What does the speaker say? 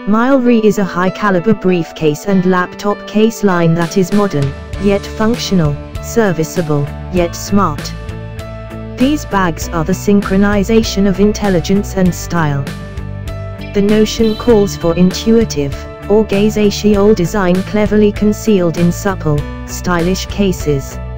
Milry is a high-caliber briefcase and laptop case line that is modern, yet functional, serviceable, yet smart. These bags are the synchronization of intelligence and style. The notion calls for intuitive, organizational design cleverly concealed in supple, stylish cases.